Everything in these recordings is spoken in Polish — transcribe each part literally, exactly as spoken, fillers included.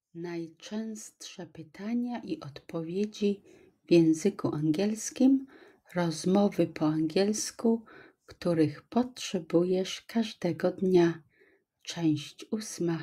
Najczęstsze pytania i odpowiedzi w języku angielskim, rozmowy po angielsku, których potrzebujesz każdego dnia. Część ósma.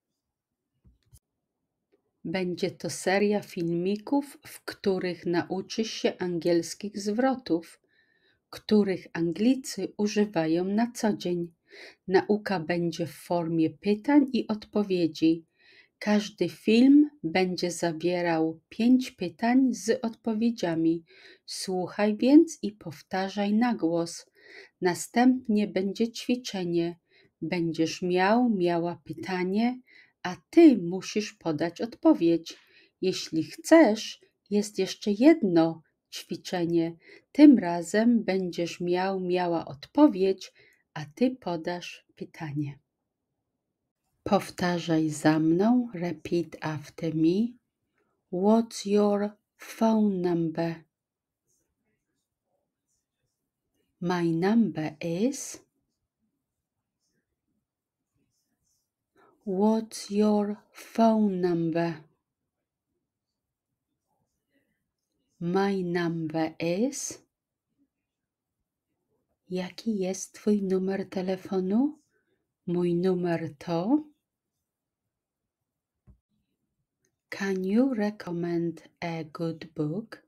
Będzie to seria filmików, w których nauczysz się angielskich zwrotów, których Anglicy używają na co dzień. Nauka będzie w formie pytań i odpowiedzi. Każdy film będzie zawierał pięć pytań z odpowiedziami. Słuchaj więc i powtarzaj na głos. Następnie będzie ćwiczenie. Będziesz miał, miała pytanie, a ty musisz podać odpowiedź. Jeśli chcesz, jest jeszcze jedno ćwiczenie. Tym razem będziesz miał, miała odpowiedź, a ty podasz pytanie. Powtarzaj za mną. Repeat after me. What's your phone number? My number is. What's your phone number? My number is. Jaki jest twój numer telefonu? Mój numer to. Can you recommend a good book?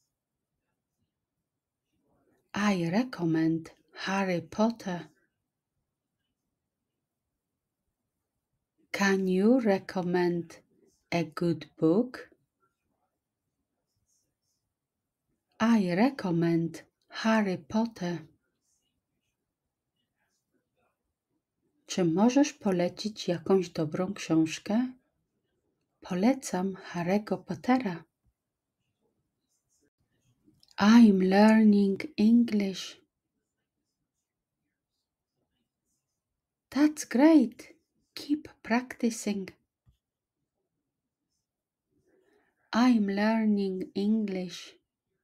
I recommend Harry Potter. Can you recommend a good book? I recommend Harry Potter. Czy możesz polecić jakąś dobrą książkę? Polecam Harry'ego Pottera. I'm learning English. That's great. Keep practicing. I'm learning English.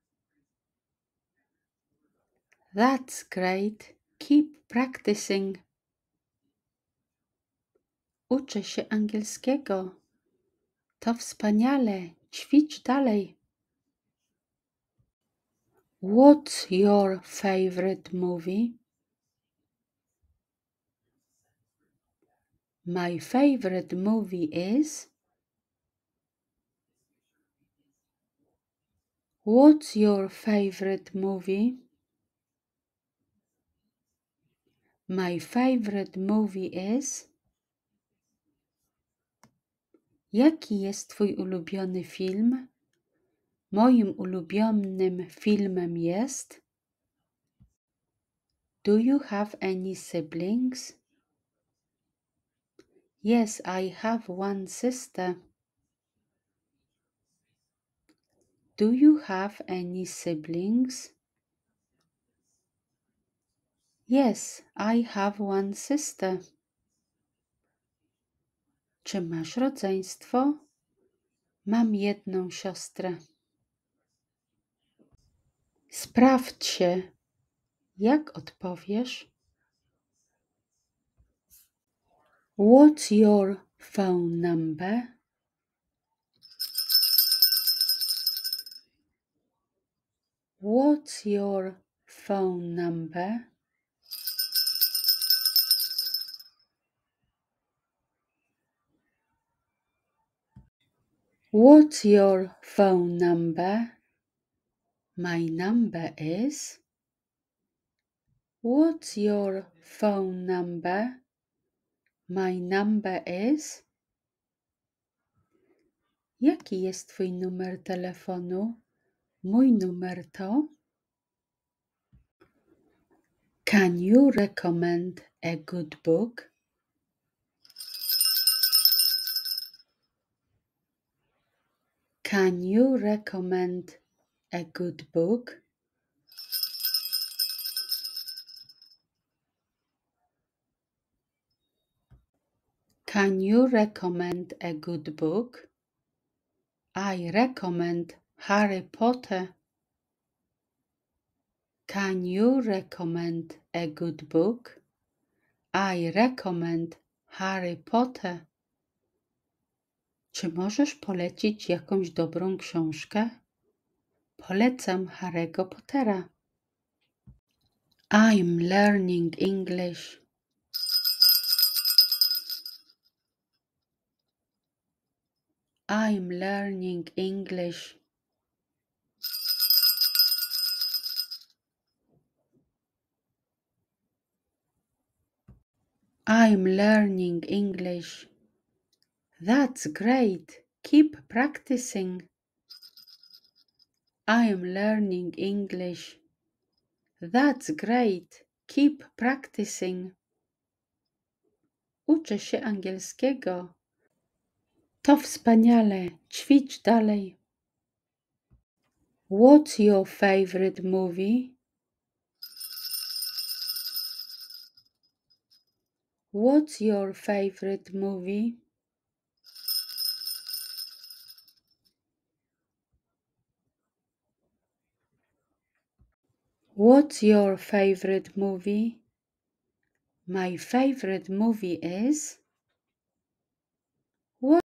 That's great. Keep practicing. Uczę się angielskiego. To wspaniale. Ćwicz dalej. What's your favorite movie? My favorite movie is. What's your favorite movie? My favorite movie is. Jaki jest twój ulubiony film? Moim ulubionym filmem jest. Do you have any siblings? Yes, I have one sister. Do you have any siblings? Yes, I have one sister. Czy masz rodzeństwo? Mam jedną siostrę. Sprawdź się. Jak odpowiesz? What's your phone number? What's your phone number? What's your phone number? My number is. What's your phone number? My number is. Jaki jest twój numer telefonu? Mój numer to. Can you recommend a good book? Can you recommend a good book? Can you recommend a good book? I recommend Harry Potter. Can you recommend a good book? I recommend Harry Potter. Czy możesz polecić jakąś dobrą książkę? Polecam Harry'ego Pottera. I'm learning English. I'm learning English. I'm learning English. That's great. Keep practicing. I'm learning English. That's great. Keep practicing. Uczę się angielskiego. To wspaniale. Ćwicz dalej. What's your favorite movie? What's your favorite movie? What's your favorite movie? My favorite movie is